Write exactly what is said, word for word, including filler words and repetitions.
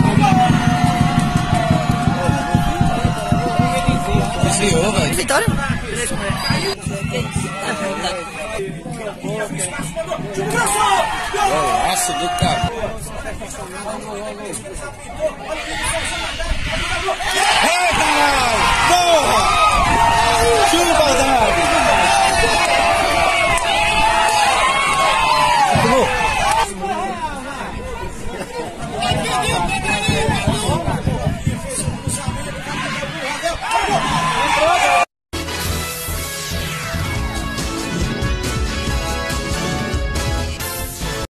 Desviou, velho. Vitória? Golaço do cara. Ei, caralho! Porra! Chupa, Davi!